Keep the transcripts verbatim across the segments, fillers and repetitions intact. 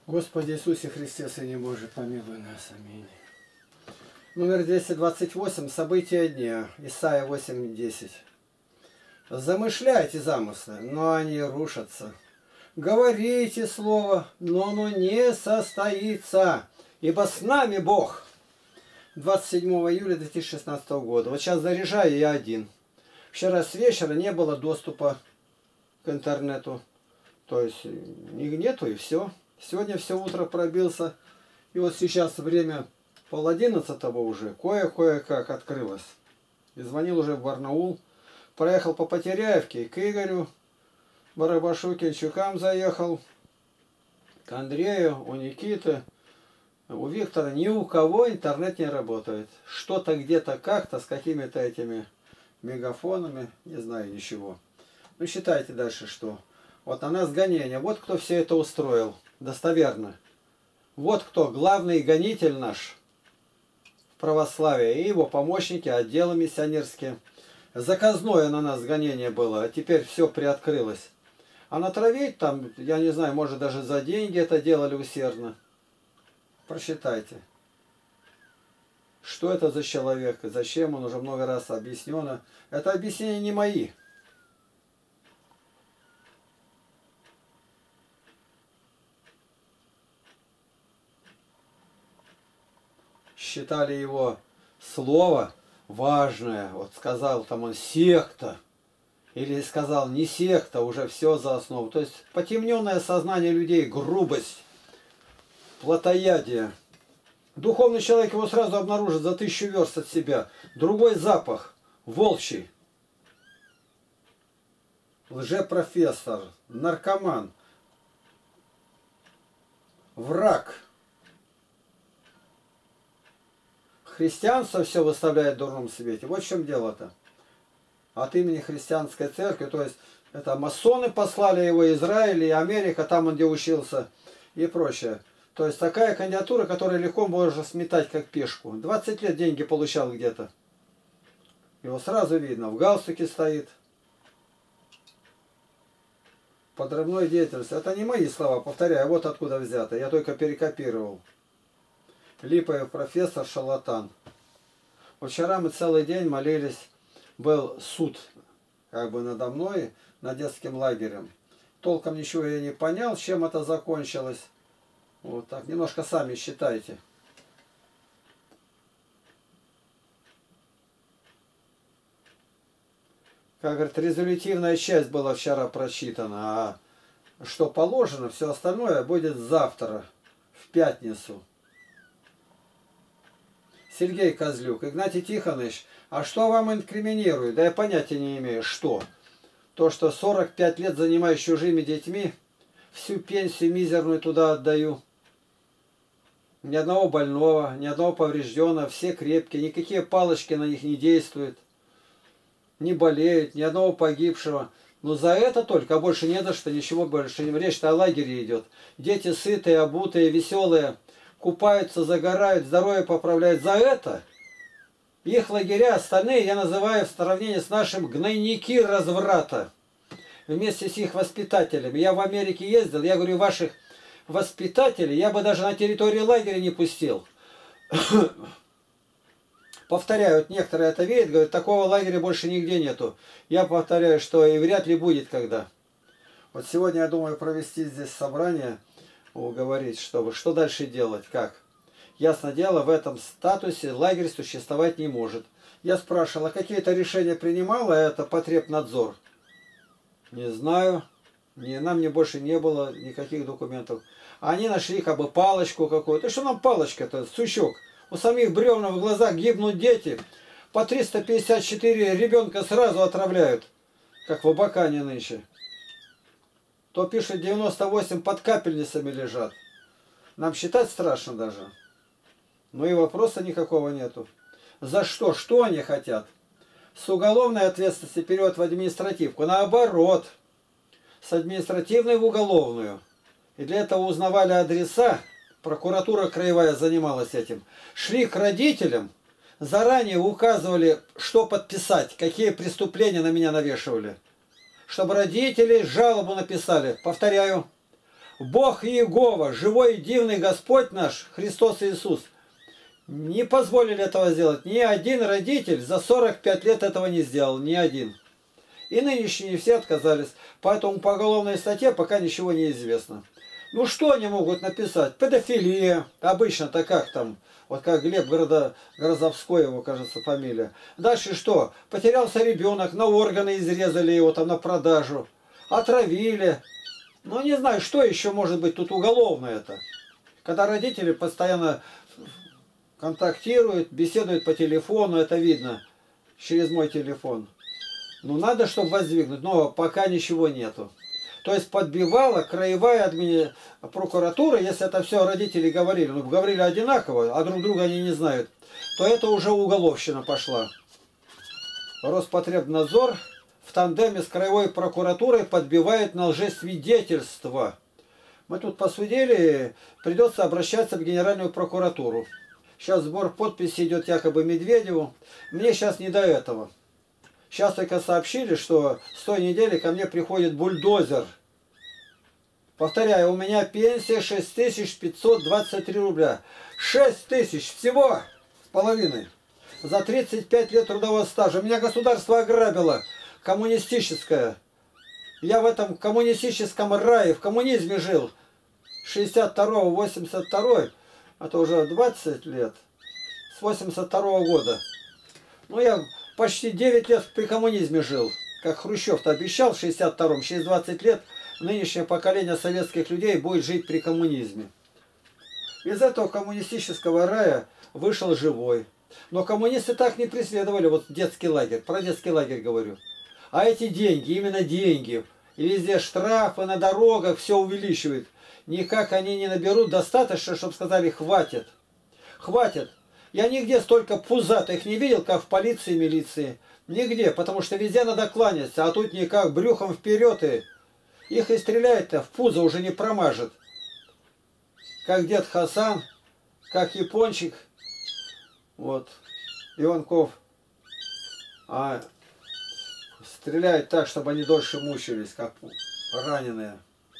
Господи Иисусе Христе, Сыне Божий, помилуй нас. Аминь. Номер двести двадцать восемь. События дня. Исайя восемь десять. Замышляйте замыслы, но они рушатся. Говорите слово, но оно не состоится, ибо с нами Бог. двадцать седьмого июля две тысячи шестнадцатого года. Вот сейчас заряжаю я один. Вчера с вечера не было доступа к интернету. То есть нету и все. Сегодня все утро пробился. И вот сейчас время пол одиннадцатого уже. Кое-кое-как открылось. И звонил уже в Барнаул. Проехал по Потеряевке к Игорю Барабашукинчукам заехал. К Андрею, у Никиты. У Виктора ни у кого интернет не работает. Что-то где-то как-то с какими-то этими мегафонами. Не знаю ничего. Ну считайте дальше, что. Вот на нас гонение. Вот кто все это устроил. Достоверно. Вот кто главный гонитель наш в православии. И его помощники, отделы миссионерские. Заказное на нас гонение было. А теперь все приоткрылось. А натравить там, я не знаю, может даже за деньги это делали усердно. Прочитайте. Что это за человек? Зачем он? Уже много раз объяснено. Это объяснения не мои. Считали его слово важное. Вот сказал там он секта. Или сказал не секта, уже все за основу. То есть потемненное сознание людей, грубость, плотоядие. Духовный человек его сразу обнаружит за тысячу верст от себя. Другой запах, волчий. Лжепрофессор, наркоман, враг. Христианство все выставляет в дурном свете. Вот в чем дело-то. От имени христианской церкви, то есть это масоны послали его, Израиль и Америка, там он где учился и прочее. То есть такая кандидатура, которую легко можно сметать как пешку. двадцать лет деньги получал где-то. Его сразу видно, в галстуке стоит. Подрывной деятельность. Это не мои слова, повторяю, вот откуда взято. Я только перекопировал. Липовый профессор, шарлатан. Вчера мы целый день молились, был суд как бы надо мной, над детским лагерем. Толком ничего я не понял, чем это закончилось. Вот так, немножко сами считайте. Как говорит, резолютивная часть была вчера прочитана, а что положено, все остальное будет завтра, в пятницу. Сергей Козлюк, Игнатий Тихонович, а что вам инкриминирует? Да я понятия не имею, что. То, что сорок пять лет занимаюсь чужими детьми, всю пенсию мизерную туда отдаю. Ни одного больного, ни одного поврежденного, все крепкие, никакие палочки на них не действуют. Не болеют, ни одного погибшего. Но за это только, а больше не за что, ничего больше. Речь-то о лагере идет. Дети сытые, обутые, веселые. Купаются, загорают, здоровье поправляют. За это их лагеря, остальные, я называю в сравнении с нашим гнойники разврата. Вместе с их воспитателями. Я в Америке ездил, я говорю, ваших воспитателей я бы даже на территории лагеря не пустил. Повторяю, вот некоторые это видят, говорят, такого лагеря больше нигде нету. Я повторяю, что и вряд ли будет когда. Вот сегодня я думаю провести здесь собрание, говорить, чтобы что дальше делать, как. Ясно дело, в этом статусе лагерь существовать не может. Я спрашивал, а какие-то решения принимала это потребнадзор? Не знаю. Не, нам не больше не было никаких документов. Они нашли как бы палочку какую-то. Что нам палочка-то, сучок? У самих бревна в глазах гибнут дети. По триста пятьдесят четыре ребенка сразу отравляют. Как в Абакане нынче. То пишет девяносто восемь под капельницами лежат. Нам считать страшно даже. Но и вопроса никакого нету. За что? Что они хотят? С уголовной ответственности перевод в административку. Наоборот. С административной в уголовную. И для этого узнавали адреса. Прокуратура краевая занималась этим. Шли к родителям. Заранее указывали, что подписать. Какие преступления на меня навешивали. Чтобы родители жалобу написали. Повторяю. Бог Иегова, живой и дивный Господь наш, Христос Иисус, не позволили этого сделать. Ни один родитель за сорок пять лет этого не сделал. Ни один. И нынешние все отказались. Поэтому по уголовной статье пока ничего не известно. Ну что они могут написать? Педофилия. Обычно-то как там? Вот как Глеб Гроза... Грозовской, его, кажется, фамилия. Дальше что? Потерялся ребенок, на органы изрезали его там на продажу. Отравили. Ну не знаю, что еще может быть тут уголовное-то. Когда родители постоянно контактируют, беседуют по телефону, это видно через мой телефон. Ну надо, чтобы воздвигнуть, но пока ничего нету. То есть подбивала краевая админи... прокуратура, если это все родители говорили, ну говорили одинаково, а друг друга они не знают, то это уже уголовщина пошла. Роспотребнадзор в тандеме с краевой прокуратурой подбивает на лжесвидетельство. Мы тут посудили, придется обращаться в Генеральную прокуратуру. Сейчас сбор подписей идет якобы Медведеву. Мне сейчас не до этого. Сейчас только сообщили, что с той недели ко мне приходит бульдозер. Повторяю, у меня пенсия шесть тысяч пятьсот двадцать три рубля. шесть тысяч всего с половиной. За тридцать пять лет трудового стажа. Меня государство ограбило. Коммунистическое. Я в этом коммунистическом рае, в коммунизме жил. шестьдесят второго по восемьдесят второй. Это уже двадцать лет. С восемьдесят второго года. Ну, я почти девять лет при коммунизме жил. Как Хрущев-то обещал в шестьдесят втором. Через двадцать лет нынешнее поколение советских людей будет жить при коммунизме. Из этого коммунистического рая вышел живой. Но коммунисты так не преследовали. Вот детский лагерь. Про детский лагерь говорю. А эти деньги, именно деньги. И везде штрафы на дорогах, все увеличивают. Никак они не наберут достаточно, чтобы сказали хватит. Хватит. Я нигде столько пузатых не видел, как в полиции и милиции. Нигде, потому что везде надо кланяться, а тут никак брюхом вперед и... Их и стреляет-то в пузо уже не промажет. Как дед Хасан, как япончик, вот, Иванков. А стреляют так, чтобы они дольше мучились, как раненые.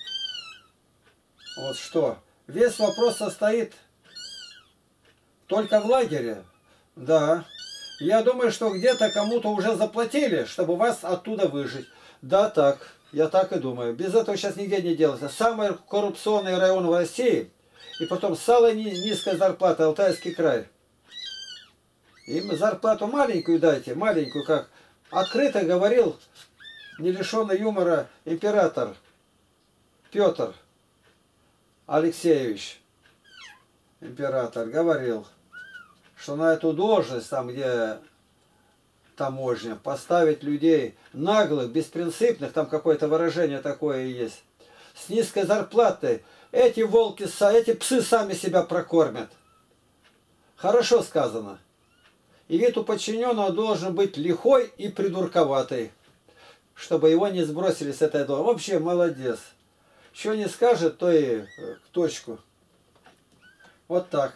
Вот что. Весь вопрос состоит только в лагере. Да. Я думаю, что где-то кому-то уже заплатили, чтобы вас оттуда выжить. Да, так. Я так и думаю. Без этого сейчас нигде не делается. Самый коррупционный район в России. И потом самая низкая зарплата. Алтайский край. Им зарплату маленькую дайте. Маленькую, как открыто говорил не лишенный юмора император Петр Алексеевич. Император говорил, что на эту должность, там где таможня, поставить людей наглых, беспринципных, там какое-то выражение такое и есть, с низкой зарплатой, эти волки, эти псы сами себя прокормят. Хорошо сказано. И вид у подчиненного должен быть лихой и придурковатый, чтобы его не сбросили с этой должности. Вообще молодец. Что не скажет, то и к точку. Вот так.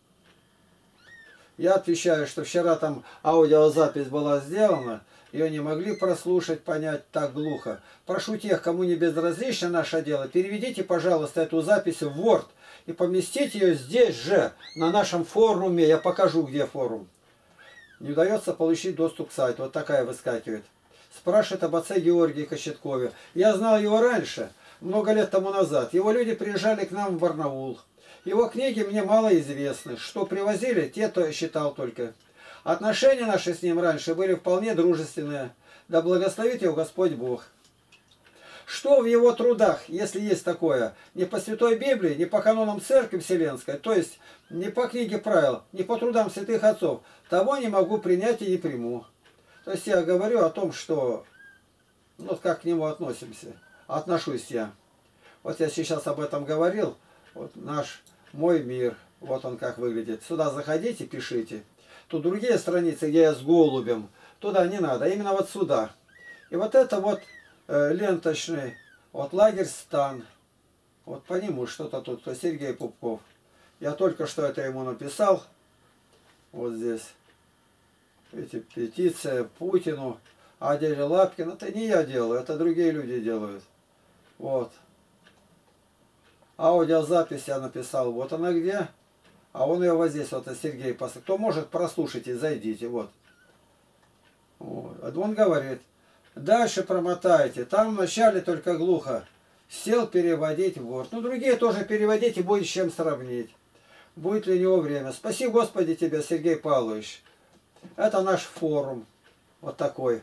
Я отвечаю, что вчера там аудиозапись была сделана, ее не могли прослушать, понять так глухо. Прошу тех, кому не безразлично наше дело, переведите, пожалуйста, эту запись в Word и поместите ее здесь же, на нашем форуме. Я покажу, где форум. Не удается получить доступ к сайту. Вот такая выскакивает. Спрашивает об отце Георгии Кочеткове. Я знал его раньше, много лет тому назад. Его люди приезжали к нам в Барнаул. Его книги мне мало известны. Что привозили, те то считал только. Отношения наши с ним раньше были вполне дружественные. Да благословит его Господь Бог. Что в его трудах, если есть такое, не по Святой Библии, не по канонам Церкви Вселенской, то есть не по книге правил, не по трудам святых отцов, того не могу принять и не приму. То есть я говорю о том, что, ну, как к нему относимся, отношусь я. Вот я сейчас об этом говорил, вот наш мой мир, вот он как выглядит. Сюда заходите, пишите. Тут другие страницы, где я с голубем, туда не надо, именно вот сюда. И вот это вот э, ленточный, вот лагерь Стан. Вот по нему что-то тут, то Сергей Пупков. Я только что это ему написал. Вот здесь. Эти петиция Путину, Аделе Лапкин. Это не я делаю, это другие люди делают. Вот. Аудиозапись я написал, вот она где. А он ее вот здесь, вот Сергей послал. Кто может, прослушайте, зайдите, вот. Вот. Он говорит, дальше промотайте. Там вначале только глухо. Сел переводить в Word. Ну, другие тоже переводить и будет с чем сравнить. Будет ли у него время. Спаси Господи тебя, Сергей Павлович. Это наш форум. Вот такой.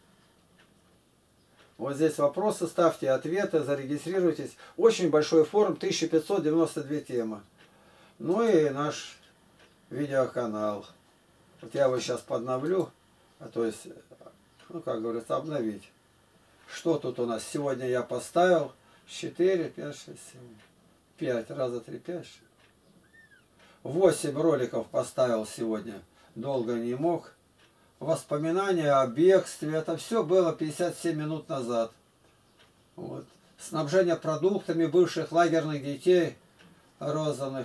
Вот здесь вопросы ставьте, ответы, зарегистрируйтесь. Очень большой форум, тысяча пятьсот девяносто две темы. Ну и наш видеоканал. Вот я его сейчас подновлю. А то есть, ну как говорится, обновить. Что тут у нас? Сегодня я поставил четыре, пять, шесть, семь. пять. Раза три, пять, шесть. восемь роликов поставил сегодня. Долго не мог. Воспоминания о бегстве. Это все было пятьдесят семь минут назад. Вот. Снабжение продуктами бывших лагерных детей розанных.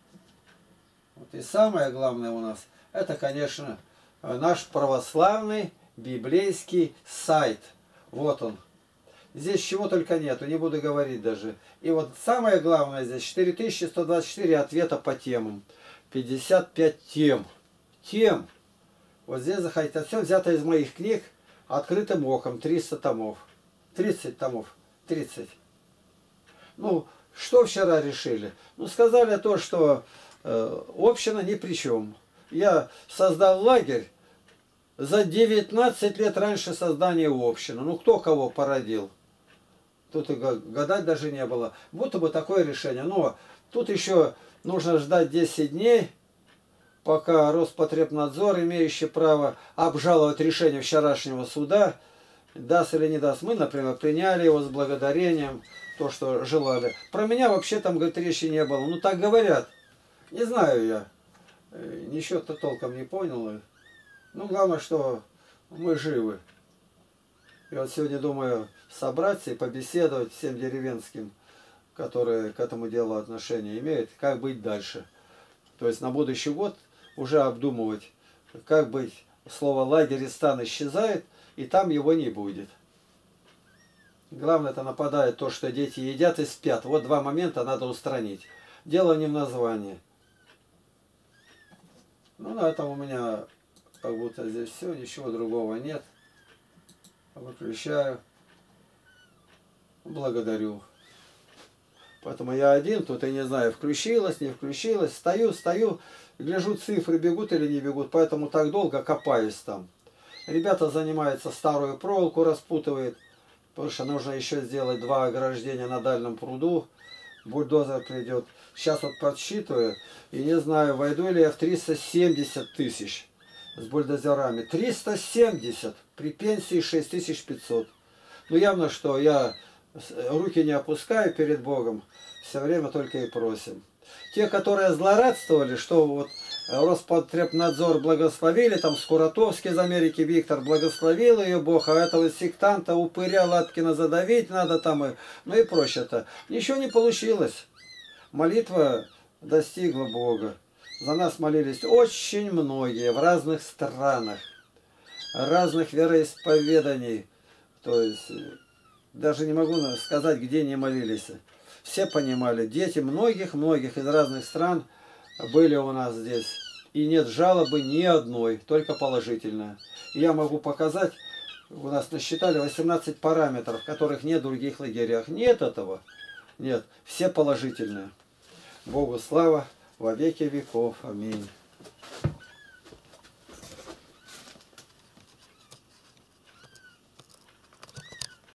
Вот. И самое главное у нас, это, конечно, наш православный библейский сайт. Вот он. Здесь чего только нету, не буду говорить даже. И вот самое главное здесь четыре тысячи сто двадцать четыре ответа по темам. пятьдесят пять тем. Тем. Вот здесь заходите. Это все взято из моих книг открытым оком. триста томов. тридцать томов. тридцать. Ну, что вчера решили? Ну, сказали то, что э, община ни при чем. Я создал лагерь за девятнадцать лет раньше создания общины. Ну, кто кого породил? Тут и гадать даже не было. Будто бы такое решение. Но тут еще нужно ждать десять дней, пока Роспотребнадзор, имеющий право обжаловать решение вчерашнего суда, даст или не даст. Мы, например, приняли его с благодарением, то, что желали. Про меня вообще там, говорит, речи не было. Ну, так говорят. Не знаю я. Ничего-то толком не понял. Ну, главное, что мы живы. И вот сегодня думаю собраться и побеседовать всем деревенским, которые к этому делу отношение имеют, как быть дальше. То есть на будущий год уже обдумывать, как быть. Слово лагерь и стан исчезает, и там его не будет. Главное, это нападает то, что дети едят и спят. Вот два момента надо устранить. Дело не в названии. Ну, на этом у меня как будто здесь все, ничего другого нет. Выключаю. Благодарю. Поэтому я один, тут я не знаю, включилась, не включилась. Стою, стою, гляжу, цифры бегут или не бегут, поэтому так долго копаюсь там. Ребята занимаются, старую проволоку распутывают, потому что нужно еще сделать два ограждения на дальнем пруду. Бульдозер придет. Сейчас вот подсчитываю, и не знаю, войду ли я в триста семьдесят тысяч с бульдозерами. триста семьдесят при пенсии шесть тысяч пятьсот. Ну явно, что я руки не опускаю перед Богом, все время только и просим. Те, которые злорадствовали, что вот Роспотребнадзор благословили, там Скуратовский из Америки Виктор благословил ее Бог, а этого сектанта, упыря Латкина задавить надо там, и, ну и прочее-то. Ничего не получилось. Молитва достигла Бога. За нас молились очень многие в разных странах, разных вероисповеданий. То есть даже не могу сказать, где не молились. Все понимали, дети многих-многих из разных стран были у нас здесь. И нет жалобы ни одной, только положительная. И я могу показать, у нас насчитали восемнадцать параметров, которых нет в других лагерях. Нет этого. Нет, все положительные. Богу слава во веки веков. Аминь.